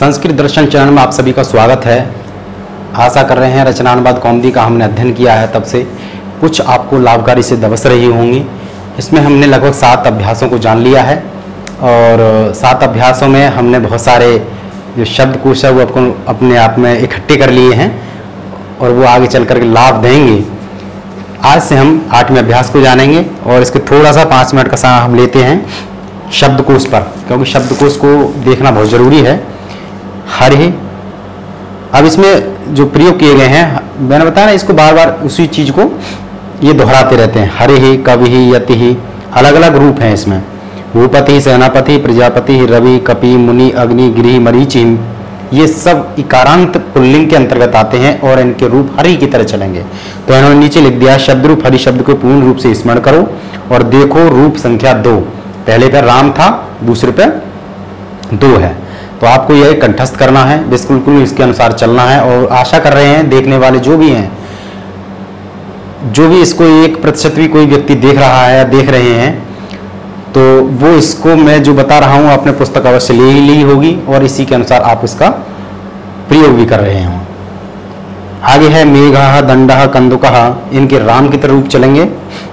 संस्कृत दर्शन channel में आप सभी का स्वागत है। आशा कर रहे हैं रचनानुवाद कौमुदी का हमने अध्ययन किया है, तब से कुछ आपको लाभकारी सिद्ध अवश्य रही होंगी। इसमें हमने लगभग 7 अभ्यासों को जान लिया है और 7 अभ्यासों में हमने बहुत सारे जो शब्दकोश है वो अपने आप में इकट्ठे कर लिए हैं और वो आगे चल कर के लाभ देंगे। आज से हम 8वें अभ्यास को जानेंगे और इसके थोड़ा सा 5 मिनट का समय हम लेते हैं शब्दकोश पर, क्योंकि शब्दकोश को देखना बहुत ज़रूरी है। हरि, अब इसमें जो प्रयोग किए गए हैं मैंने बताया ना, इसको बार बार उसी चीज़ को ये दोहराते रहते हैं। हरि, कवि, यति, अलग अलग रूप हैं इसमें। भूपति, सेनापति, प्रजापति, रवि, कपि, मुनि, अग्नि, गिरि, मरीचि, ये सब इकारांत पुल्लिंग के अंतर्गत आते हैं और इनके रूप हरि की तरह चलेंगे। तो इन्होंने नीचे लिख दिया, शब्द रूप हरि शब्द को पूर्ण रूप से स्मरण करो और देखो रूप संख्या 2। पहले पे राम था, दूसरे पे 2 है, तो आपको यह कंठस्थ करना है, बिल्कुल इसके अनुसार चलना है। और आशा कर रहे हैं देखने वाले जो भी हैं, जो भी इसको 1% भी कोई व्यक्ति देख रहा है या देख रहे हैं, तो वो इसको मैं जो बता रहा हूँ अपने पुस्तक अवश्य ले ही ली होगी और इसी के अनुसार आप इसका प्रयोग भी कर रहे हों। आगे है मेघः, दंडः, कंदुकः, इनके राम की तरह रूप चलेंगे।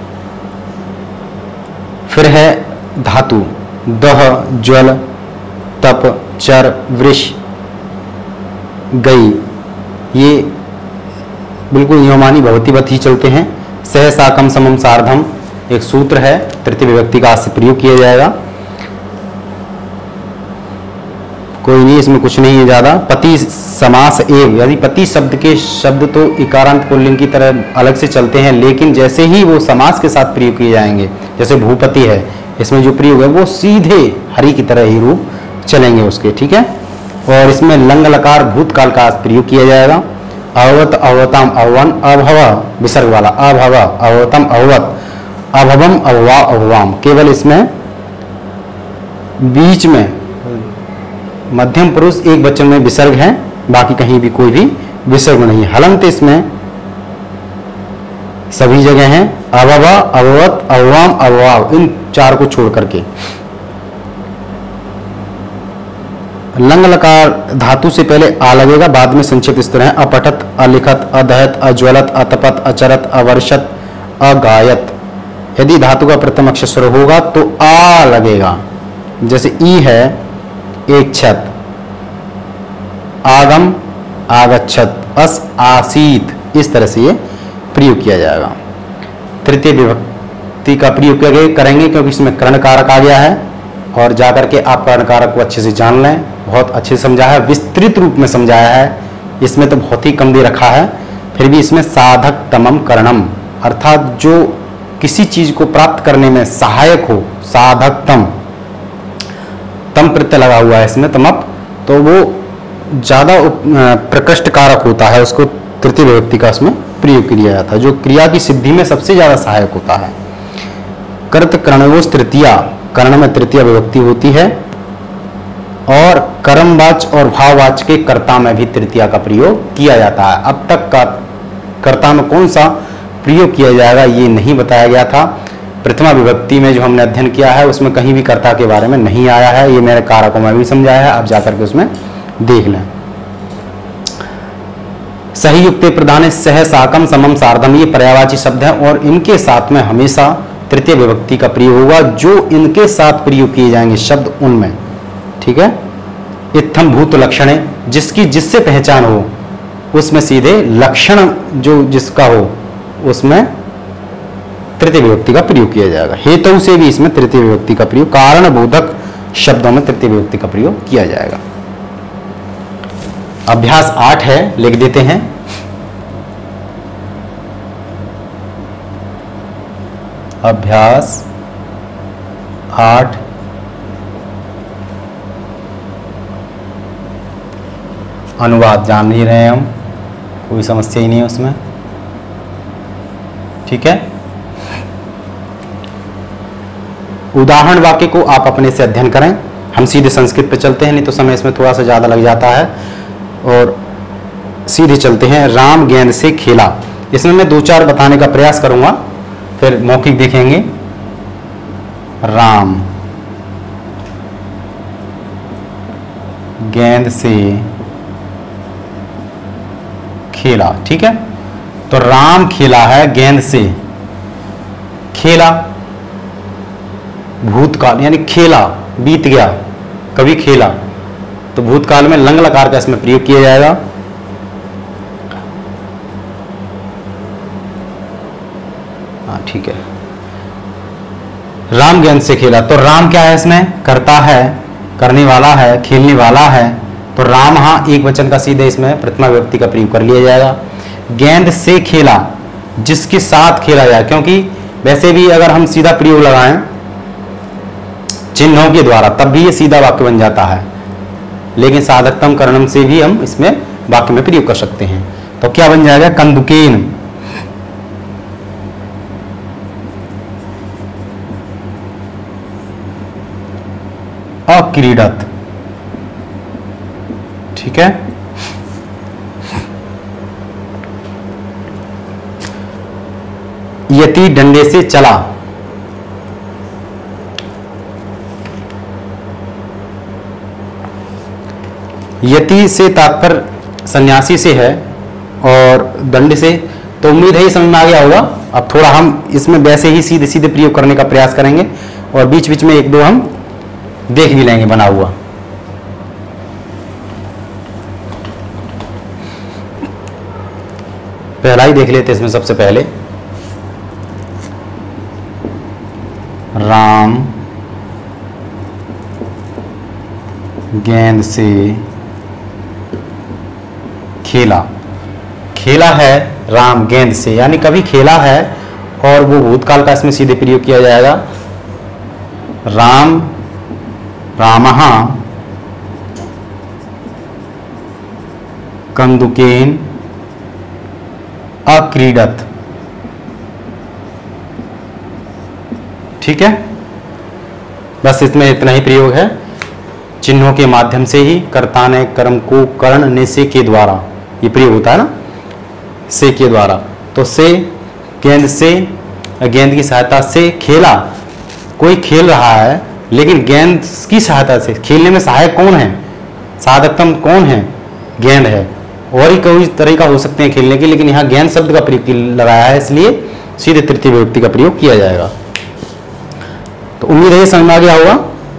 फिर है धातु, दह, ज्वल, तप, चर, वृष, गई, ये बिल्कुल नियमानी भवतिवत ही चलते हैं। सह, साकम, समम, सार्धम एक सूत्र है, तृतीय विभक्ति का आज से प्रयोग किया जाएगा। कोई नहीं, इसमें कुछ नहीं है ज़्यादा। पति समास एव, यदि पति शब्द के शब्द तो इकारांत पुल्लिंग की तरह अलग से चलते हैं, लेकिन जैसे ही वो समास के साथ प्रयोग किए जाएंगे, जैसे भूपति है, इसमें जो प्रयोग है वो सीधे हरि की तरह ही रूप चलेंगे उसके, ठीक है। और इसमें लंग लकार भूतकाल का प्रयोग किया जाएगा। अवत, अवतम, अवन, अभव विसर्ग वाला, अभव, अवतम, अवत, अभवम, अभवा, अभवाम, केवल इसमें बीच में मध्यम पुरुष एक वचन में विसर्ग है, बाकी कहीं भी कोई भी विसर्ग नहीं है। हलंत इसमें सभी जगह हैं, अभवा, अभवत, अभवाम, अभवाव, इन 4 को छोड़ करके। लंग लकार धातु से पहले आ लगेगा, बाद में संक्षिप्त इस तरह है, अपठत, अलिखत, अदहत, अज्वलत, अतपत, अचरत, अवर्षत, अगायत। यदि धातु का प्रथम अक्षर स्वर होगा तो आ लगेगा, जैसे ई है, एक छत, आगम, आगच्छत, अस, आसीत, इस तरह से ये प्रयोग किया जाएगा। तृतीय विभक्ति का प्रयोग करेंगे क्योंकि इसमें कर्ण कारक आ गया है और जाकर के आप कर्ण कारक को अच्छे से जान लें। बहुत अच्छे से समझाया है, विस्तृत रूप में समझाया है, इसमें तो बहुत ही कम दे रखा है। फिर भी इसमें साधक तमम करणम, अर्थात जो किसी चीज को प्राप्त करने में सहायक हो, साधक तम, तम प्रत्यय लगा हुआ है इसमें, तमप, तो वो ज्यादा प्रकृष्ट कारक होता है, उसको तृतीय विभक्ति का उसमें प्रयोग किया जाता है, जो क्रिया की सिद्धि में सबसे ज्यादा सहायक होता है। कर्त कर्णवोस तृतीया, कर्ण में तृतीय विभक्ति होती है और कर्मवाच और भाववाच के कर्ता में भी तृतीया का प्रयोग किया जाता है। अब तक का कर्ता में कौन सा प्रयोग किया जाएगा ये नहीं बताया गया था। प्रथमा विभक्ति में जो हमने अध्ययन किया है उसमें कहीं भी कर्ता के बारे में नहीं आया है, ये मैंने कारकों में भी समझाया है, आप जाकर के उसमें देख लें। सही युक्ते प्रधान, सह, साकम, समम, सार्धम, ये पर्यायवाची शब्द हैं और इनके साथ में हमेशा तृतीय विभक्ति का प्रयोग होगा, जो इनके साथ प्रयोग किए जाएंगे शब्द उनमें, ठीक है। इत्थम भूत लक्षणे, जिसकी जिससे पहचान हो उसमें सीधे लक्षण जो जिसका हो उसमें तृतीय विभक्ति का प्रयोग किया जाएगा। हेतु से भी इसमें तृतीय विभक्ति का प्रयोग, कारण बोधक शब्दों में तृतीय विभक्ति का प्रयोग किया जाएगा। अभ्यास 8 है, लिख देते हैं। अभ्यास 8, अनुवाद जान ही रहे हैं हम, कोई समस्या ही नहीं है उसमें, ठीक है। उदाहरण वाक्य को आप अपने से अध्ययन करें, हम सीधे संस्कृत पे चलते हैं, नहीं तो समय इसमें थोड़ा सा ज़्यादा लग जाता है और सीधे चलते हैं। राम गेंद से खेला, इसमें मैं 2-4 बताने का प्रयास करूंगा, फिर मौखिक देखेंगे। राम गेंद से खेला। ठीक है, तो राम खेला है गेंद से, खेला भूतकाल यानी खेला, बीत गया, कभी खेला, तो भूतकाल में लंग लकार का इसमें प्रयोग किया जाएगा। हाँ ठीक है, राम गेंद से खेला, तो राम क्या है इसमें, करता है, करने वाला है, खेलने वाला है, तो राम हाँ एक वचन का सीधे इसमें प्रथमा विभक्ति का प्रयोग कर लिया जाएगा। गेंद से खेला, जिसके साथ खेला जाए, क्योंकि वैसे भी अगर हम सीधा प्रयोग लगाएं चिन्हों के द्वारा तब भी ये सीधा वाक्य बन जाता है, लेकिन साधकतम करणम से भी हम इसमें वाक्य में प्रयोग कर सकते हैं। तो क्या बन जाएगा, कंदुकेन अक्रीडत। ठीक है, यति डंडे से चला, यति से तात्पर्य सन्यासी से है और दंड से, तो उम्मीद है ये समझ में आ गया होगा। अब थोड़ा हम इसमें वैसे ही सीधे सीधे प्रयोग करने का प्रयास करेंगे और बीच बीच में एक दो हम देख भी लेंगे बना हुआ। पहला ही देख लेते हैं इसमें सबसे पहले, राम गेंद से खेला, खेला है राम गेंद से, यानी कभी खेला है और वो भूतकाल का इसमें सीधे प्रयोग किया जाएगा। राम रामः कंदुकेन अक्रीडत। ठीक है, बस इसमें इतना ही प्रयोग है। चिन्हों के माध्यम से ही कर्ता ने कर्म को कर्ण ने से के द्वारा ये प्रयोग होता है ना, से के द्वारा, तो से गेंद से, गेंद की सहायता से खेला, कोई खेल रहा है लेकिन गेंद की सहायता से, खेलने में सहायक कौन है, साधकतम कौन है, गेंद है, और ही कोई तरीका हो सकते हैं खेलने के, लेकिन यहाँ गेंद शब्द का प्रयोग लगाया है इसलिए सीधे तृतीय विभक्ति का प्रयोग किया जाएगा। तो उम्मीद है समझ में आ गया होगा।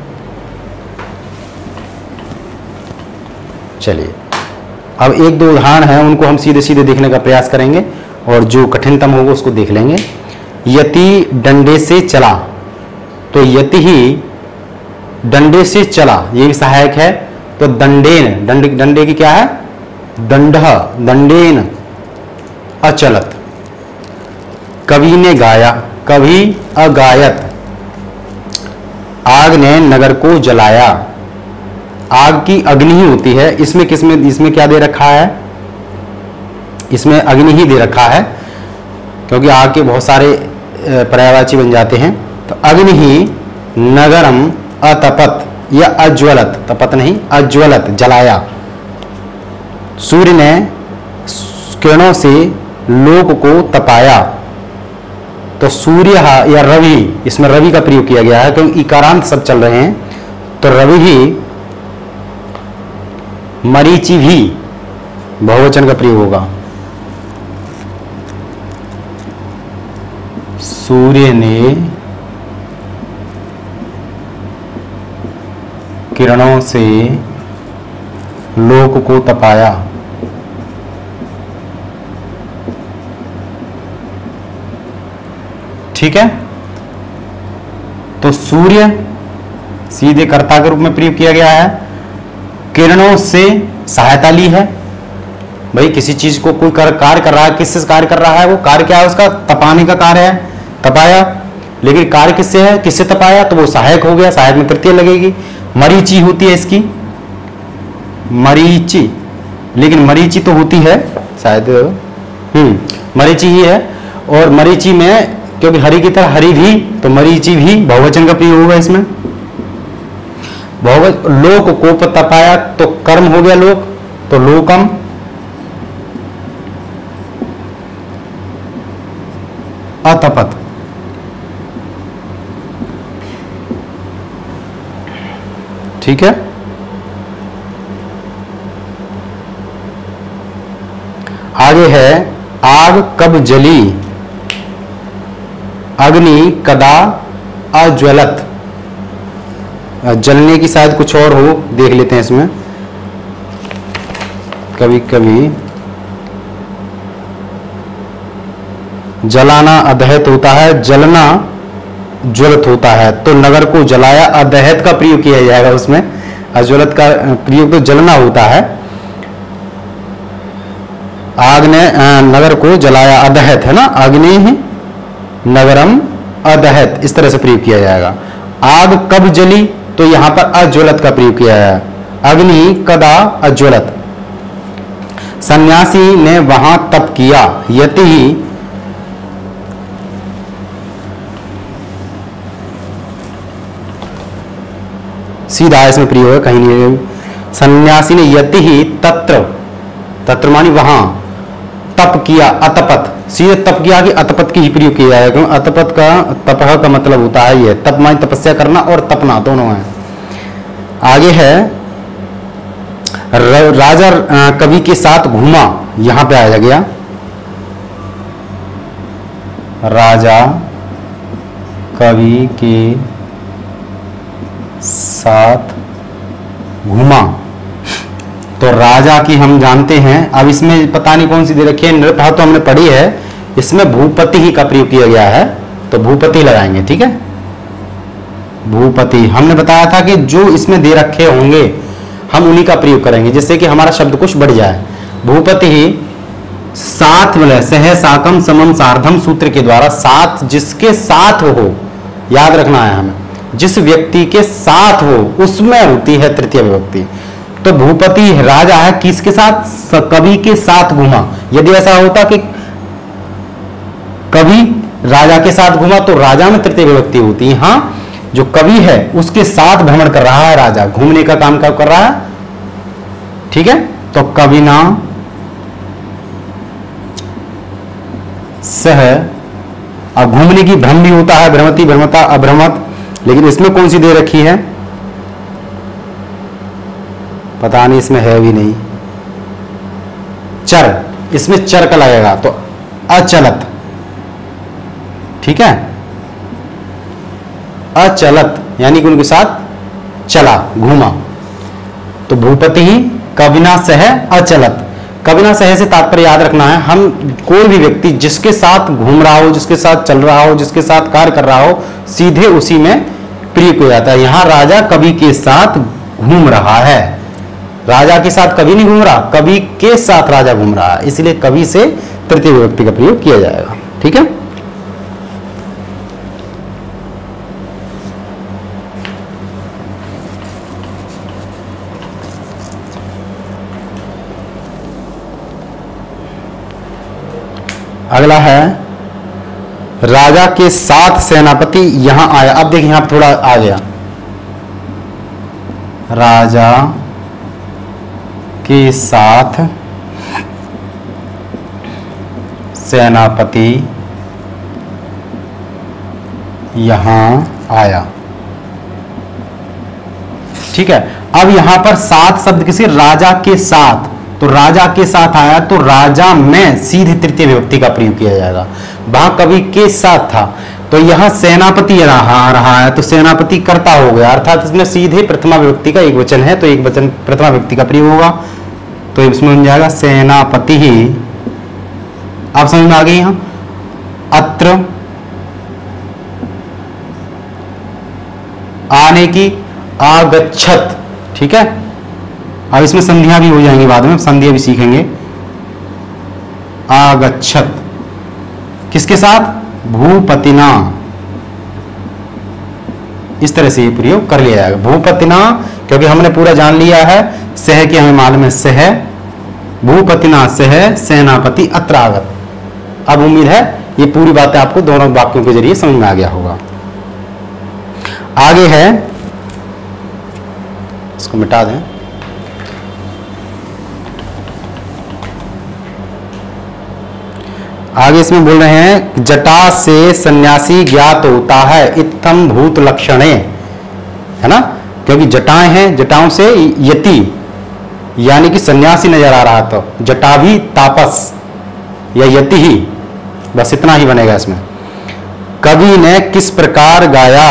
चलिए अब एक दो उदाहरण है उनको हम सीधे सीधे देखने का प्रयास करेंगे और जो कठिनतम होगा उसको देख लेंगे। यति डंडे से चला, तो यति ही डंडे से चला, ये भी सहायक है, तो दंडेन, डंडे की क्या है, दंड, दंडेन अचलत। कवि ने गाया, कभी अगायत, आग ने नगर को जलाया, आग की अग्नि ही होती है, इसमें किसमें, इसमें क्या दे रखा है, इसमें अग्नि ही दे रखा है, क्योंकि आग के बहुत सारे पर्यायवाची बन जाते हैं। तो अग्नि ही नगरम अतपत या अज्वलत, तपत नहीं अज्वलत, जलाया। सूर्य ने किरणों से लोक को तपाया, तो सूर्य या रवि, इसमें रवि का प्रयोग किया गया है क्योंकि इकारांत सब चल रहे हैं, तो रवि ही, मरीचि भी बहुवचन का प्रयोग होगा। सूर्य ने किरणों से लोक को तपाया, ठीक है। तो सूर्य सीधे कर्ता के रूप में प्रयोग किया गया है, किरणों से सहायता ली है, भाई किसी चीज को कोई कार्य कर रहा है, किससे कार्य कर रहा है, वो कार्य क्या है उसका, तपाने का कार्य है, तपाया, लेकिन कार्य किससे है, किससे तपाया, तो वो सहायक हो गया, सहायक में तृतीय लगेगी। मरीचि होती है इसकी, मरीचि, लेकिन मरीचि तो होती है शायद, मरीचि ही है, और मरीचि में क्योंकि हरि की तरह हरि भी, तो मरीचि भी बहुवचन का प्रयोग होगा इसमें। बहुवचन, लोक को तपाया तो कर्म हो गया लोक, तो लोकम, अतपत, ठीक है। आगे है आग कब जली, अग्नि कदा अज्वलत। जलने की शायद कुछ और हो, देख लेते हैं इसमें। कभी कभी जलाना अदहत होता है, जलना ज्वलत होता है, तो नगर को जलाया अदहत का प्रयोग किया जाएगा उसमें। अज्वलत का प्रयोग तो जलना होता है। आग ने नगर को जलाया अदहत है ना, अग्नि नगरम अदहत, इस तरह से प्रयोग किया जाएगा। आग कब जली, तो यहां पर अज्वलत का प्रयोग किया है। अग्नि कदा अज्वलत। सन्यासी ने वहां तप किया, यति सीधा इसमें प्रयोग है, कहीं नहीं। सन्यासी ने यति ही तत्र, तत्र मानी वहां, तप किया अतपत, सीधे तप किया कि अतपत की ही प्रयोग किया जाएगा, क्योंकि अतपत का तपह का मतलब होता है ये, तप मानी तपस्या करना और तपना दोनों है। आगे है राजा कवि के साथ घूमा, यहां पे आया गया राजा कवि के साथ घूमा, तो राजा की हम जानते हैं। अब इसमें पता नहीं कौन सी दे रखी है, नृपह तो हमने पढ़ी है, इसमें भूपति ही का प्रयोग किया गया है, तो भूपति लगाएंगे। ठीक है, भूपति हमने बताया था कि जो इसमें दे रखे होंगे हम उन्हीं का प्रयोग करेंगे, जिससे कि हमारा शब्दकोश बढ़ जाए। भूपति ही साथ मिले, सह साकम समम सार्धम सूत्र के द्वारा साथ जिसके साथ हो, याद रखना है हमें, जिस व्यक्ति के साथ हो उसमें होती है तृतीय विभक्ति। तो भूपति राजा है, किसके साथ, कवि के साथ घूमा। यदि ऐसा होता कि कवि राजा के साथ घूमा तो राजा में तृतीय विभक्ति होती है। हाँ, जो कवि है उसके साथ भ्रमण कर रहा है, राजा घूमने का काम कर रहा है। ठीक है, तो कविना सह, अब घूमने की भ्रम भी होता है, भ्रमति भ्रमता अभ्रमत, लेकिन इसमें कौन सी दे रखी है पता नहीं, इसमें है भी नहीं। चर, इसमें चर का लगेगा तो अचलत। ठीक है, अचलत यानी कि उनके साथ चला, घूमा। तो भूपति ही कविना सह अचलत। कविना सह से तात्पर्य याद रखना है, हम कोई भी व्यक्ति जिसके साथ घूम रहा हो, जिसके साथ चल रहा हो, जिसके साथ कार्य कर रहा हो, सीधे उसी में प्रयोग हो जाता है। यहां राजा कवि के साथ घूम रहा है, राजा के साथ कवि नहीं घूम रहा, कवि के साथ राजा घूम रहा है, इसलिए कवि से तृतीय विभक्ति का प्रयोग किया जाएगा। ठीक है, अगला है राजा के साथ सेनापति यहां आया। अब देखिए यहां थोड़ा आ गया, राजा के साथ सेनापति यहां आया। ठीक है, अब यहां पर साथ शब्द किसी राजा के साथ, तो राजा के साथ आया तो राजा में सीधे तृतीय विभक्ति का प्रयोग किया जाएगा। वहां कवि के साथ था तो यहां सेनापति रहा है तो सेनापति कर्ता हो गया, अर्थात इसमें सीधे प्रथमा विभक्ति का एक वचन है तो एक वचन प्रथमा विभक्ति का प्रयोग होगा, तो इसमें बन जाएगा सेनापति ही। आप समझ में आ गई यहां अत्र आने की आगच्छत। ठीक है, अब इसमें संधियां भी हो जाएंगी, बाद में संधियां भी सीखेंगे। आगच्छत किसके साथ, भूपतिना, इस तरह से ये प्रयोग कर लिया जाएगा। भूपतिना क्योंकि हमने पूरा जान लिया है, सह के हमें मालूम है सह, भूपतिना सह सेनापति अत्र आगत। अब उम्मीद है ये पूरी बातें आपको दोनों वाक्यों के जरिए समझ में आ गया होगा। आगे है, इसको मिटा दें, आगे इसमें बोल रहे हैं जटा से सन्यासी ज्ञात होता है इत्थम भूत लक्षणे, है ना, क्योंकि जटाएं हैं, जटाओं से यति यानी कि सन्यासी नजर आ रहा, तो जटा भी तापस या यति ही, बस इतना ही बनेगा इसमें। कवि ने किस प्रकार गाया,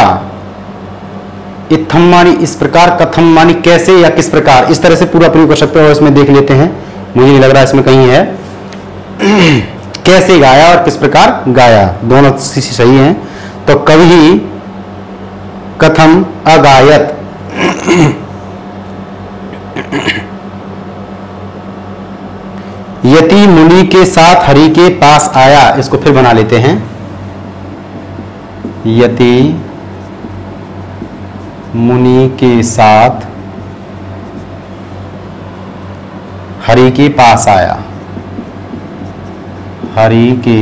इत्थम मानी इस प्रकार, कथम मानी कैसे या किस प्रकार, इस तरह से पूरा प्रयोग कर सकते हो। इसमें देख लेते हैं, मुझे नहीं लग रहा इसमें कहीं है कैसे गाया और किस प्रकार गाया, दोनों सही हैं। तो कवि कथम अगायत यति मुनि के साथ हरि के पास आया, इसको फिर बना लेते हैं। यति मुनि के साथ हरि के पास आया, हरि के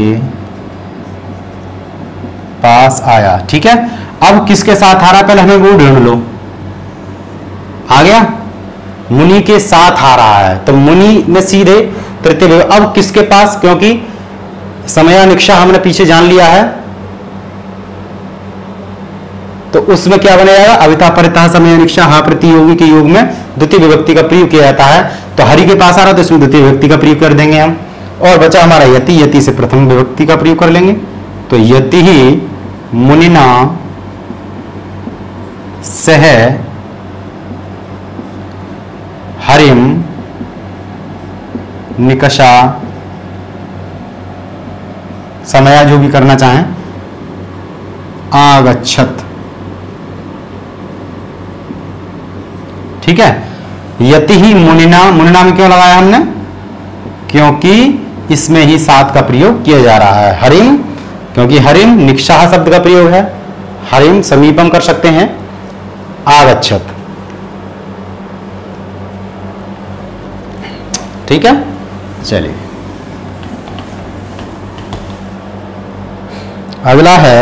पास आया। ठीक है, अब किसके साथ आ रहा, पहले हमें वो ढूंढ लो। आ गया, मुनि के साथ आ रहा है, तो मुनि में सीधे तृतीय विभक्ति। अब किसके पास, क्योंकि समयानिक्षा हमने पीछे जान लिया है, तो उसमें क्या बना जाएगा, अविता परिता समयानिक्षा हा प्रतियोगी के योग में द्वितीय विभक्ति का प्रयोग किया जाता है। तो हरि के पास आ रहा है तो इसमें द्वितीय विभक्ति का प्रयोग कर देंगे हम। और बचा हमारा यति, यति से प्रथम विभक्ति का प्रयोग कर लेंगे। तो यति ही मुनिना सह हरिम निकषा, समया जो भी करना चाहें, आगच्छत। ठीक है, यति ही मुनिना, मुनिना में क्यों लगाया हमने, क्योंकि इसमें ही सात का प्रयोग किया जा रहा है। हरिम, क्योंकि हरिम निक्षाह शब्द का प्रयोग है, हरिम समीपम कर सकते हैं, आगच्छत। ठीक है, चलिए अगला है,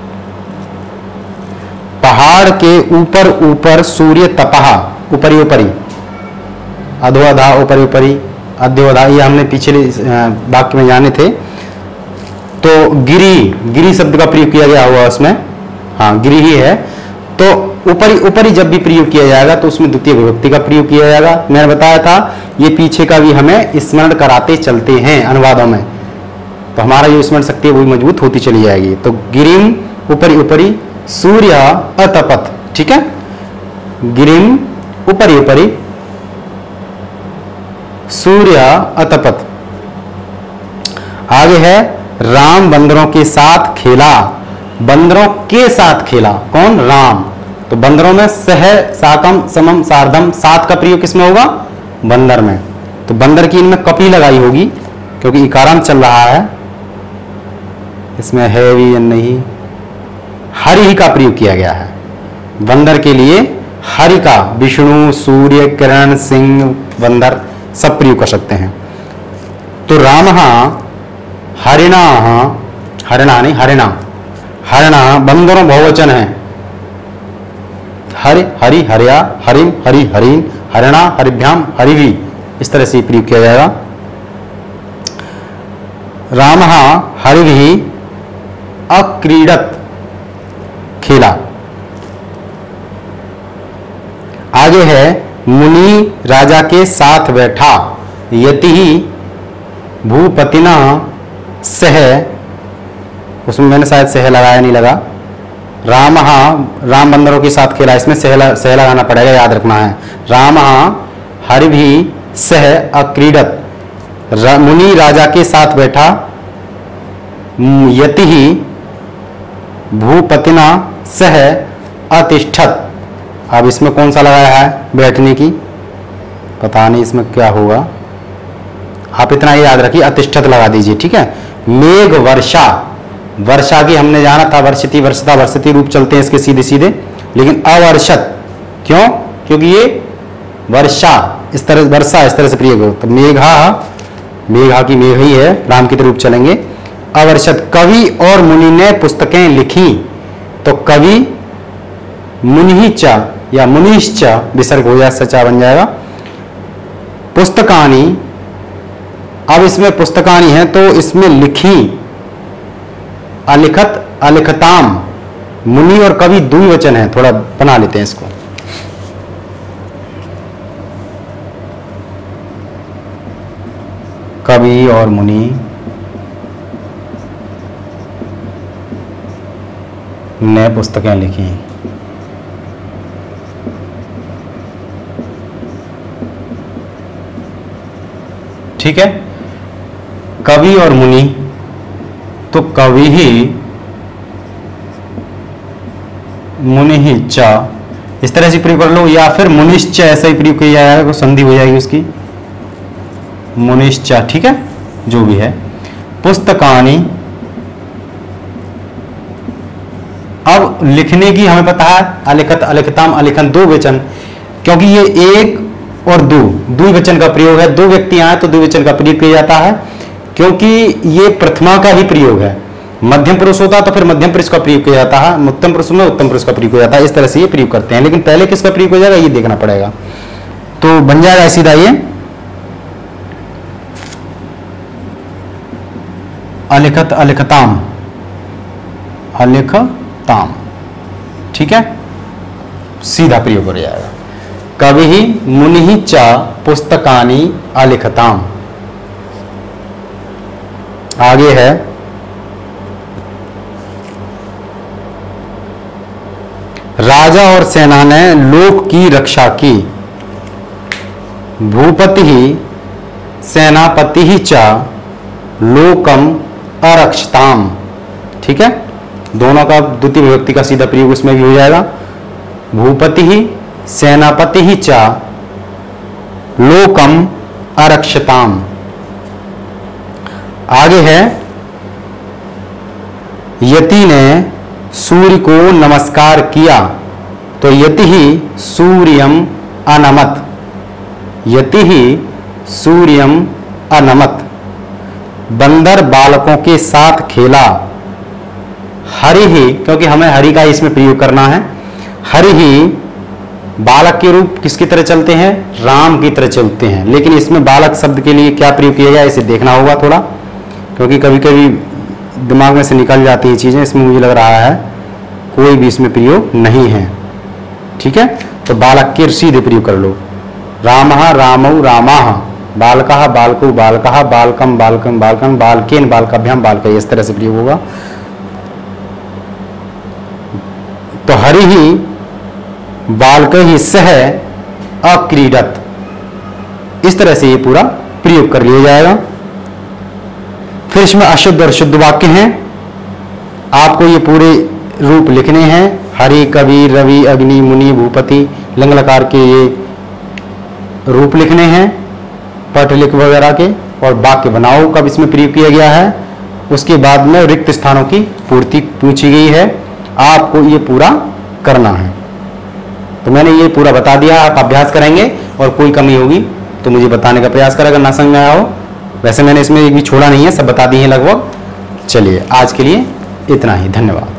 पहाड़ के ऊपर ऊपर सूर्य तपहा, ऊपरी ऊपरी, अधो अधा, ऊपरी ऊपरी, अध्यो अधा, ये हमने पिछले वाक्य में जाने थे। तो गिरी, गिरी शब्द का प्रयोग किया गया हुआ उसमें, हाँ गिरी ही है। तो ऊपरी ऊपरी जब भी प्रयोग किया जाएगा तो उसमें द्वितीय विभक्ति का प्रयोग किया जाएगा। मैंने बताया था ये पीछे का भी हमें स्मरण कराते चलते हैं अनुवादों में, तो हमारा जो स्मरण शक्ति है वो मजबूत होती चली जाएगी। तो गिरिम ऊपरी ऊपरी, सूर्य अतपत। ठीक है, गिरिम ऊपरी ऊपरी, सूर्य अतपत। आगे है, राम बंदरों के साथ खेला, बंदरों के साथ खेला, कौन, राम। तो बंदरों में सह, साकम, समम, सार्धम, सात का प्रयोग किसमें होगा, बंदर में। तो बंदर की इनमें कपी लगाई होगी क्योंकि इकारांत चल रहा है, इसमें है भी या नहीं, हरि ही का प्रयोग किया गया है बंदर के लिए। हरि का विष्णु, सूर्य, किरण, सिंह, बंदर सब प्रयोग कर सकते हैं। तो राम हरिणा, हरिणा नहीं हरिणा, हरिणा बंदरों बहुवचन है, हरि हरि हरिया, हरिम हरि हरिन, हरिणा हरिभ्याम हरिवी, इस तरह से प्रयोग किया जाएगा। राम हरिभि अक्रीडत, खेला। आगे है, मुनि राजा के साथ बैठा, यति भूपतिना सह, उसमें मैंने शायद सह लगाया नहीं लगा। राम राम बंदरों के साथ खेला, इसमें सह लगाना पड़ेगा, याद रखना है। राम हरिभि सह अक्रीडत, मुनि राजा के साथ बैठा, यति भूपतिना सह अतिष्ठत। अब इसमें कौन सा लगाया है, बैठने की, पता नहीं इसमें क्या होगा, आप इतना ही याद रखिए, अतिष्ठत लगा दीजिए। ठीक है, मेघ वर्षा, वर्षा की हमने जाना था वर्षिति वर्षता वर्षिति रूप चलते हैं इसके सीधे सीधे, लेकिन अवर्षत क्यों, क्योंकि ये वर्षा इस तरह, वर्षा इस तरह से प्रयोग हो। तो मेघा, मेघा की मेघ ही है, राम की तरह रूप चलेंगे। अवर्षत, कवि और मुनि ने पुस्तकें लिखी, तो कवि मुनिश्च या मुनिश्च विसर्ग हो जाए, सचा बन जाएगा। पुस्तकानी, अब इसमें पुस्तकानी है तो इसमें लिखी, अलिखत अलिखताम, मुनि और कवि द्विवचन है, थोड़ा बना लेते हैं इसको। कवि और मुनि ने पुस्तकें लिखी। ठीक है, कवि और मुनि, तो कवि ही मुनि ही च, इस तरह से प्रयोग कर लो, या फिर मुनिश्च ऐसा ही प्रयोग किया जाएगा, संधि हो जाएगी उसकी, मुनिश्च। ठीक है, जो भी है। पुस्तकानि, अब लिखने की हमें पता है अलिखत, अलिखताम, अलिखन, दो वचन, क्योंकि ये एक और दो द्विवचन का प्रयोग है, दो व्यक्ति आए तो द्विवचन का प्रयोग किया जाता है, क्योंकि ये प्रथमा का ही प्रयोग है। मध्यम पुरुष होता तो फिर मध्यम पुरुष का प्रयोग किया जाता है, उत्तम पुरुष में उत्तम पुरुष का प्रयोग किया जाता है। इस तरह से ये प्रयोग करते हैं, लेकिन पहले किसका प्रयोग हो जाएगा ये देखना पड़ेगा। तो बन जाएगा सीधा ये अलिखत, अलिखताम, अलिखताम। ठीक है, सीधा प्रयोग हो जाएगा। कवि मुनि च पुस्तकानि अलिखताम। आगे है राजा और सेना ने लोक की रक्षा की। भूपति ही सेनापति ही च लोकम अरक्षताम। ठीक है, दोनों का द्वितीय विभक्ति का सीधा प्रयोग उसमें भी हो जाएगा। भूपति ही सेनापति ही च लोकम अरक्षताम। आगे है यति ने सूर्य को नमस्कार किया, तो यति ही सूर्यम अनमत, यति ही सूर्यम अनमत। बंदर बालकों के साथ खेला। हरि ही, क्योंकि हमें हरि का इसमें प्रयोग करना है, हरि ही बालक के रूप किसकी तरह चलते हैं, राम की तरह चलते हैं, लेकिन इसमें बालक शब्द के लिए क्या प्रयोग किया जाए इसे देखना होगा थोड़ा, क्योंकि कभी कभी दिमाग में से निकल जाती है चीजें। इसमें मुझे लग रहा है कोई भी इसमें प्रयोग नहीं है। ठीक है, तो बालक के सीधे प्रयोग कर लो। रामः रामौ रामाः, बालकः बालको बालकः, बालकम बालकम बालकम, बालकेन बालकाभ्याम बालक, इस तरह से प्रयोग होगा। तो हरि ही बालक ही सह अक्रीडत, इस तरह से ये पूरा प्रयोग कर लिया जाएगा। फिर इसमें अशुद्ध और शुद्ध वाक्य हैं, आपको ये पूरे रूप लिखने हैं। हरि, कवि, रवि, अग्नि, मुनि, भूपति, लिंग लकार के ये रूप लिखने हैं, पट लिख वगैरह के, और वाक्य बनाओ कब इसमें प्रयोग किया गया है। उसके बाद में रिक्त स्थानों की पूर्ति पूछी गई है, आपको ये पूरा करना है। तो मैंने ये पूरा बता दिया, आप अभ्यास करेंगे और कोई कमी होगी तो मुझे बताने का प्रयास करें अगर ना समझ में आया हो। वैसे मैंने इसमें एक भी छोड़ा नहीं है, सब बता दिए हैं लगभग। चलिए आज के लिए इतना ही, धन्यवाद।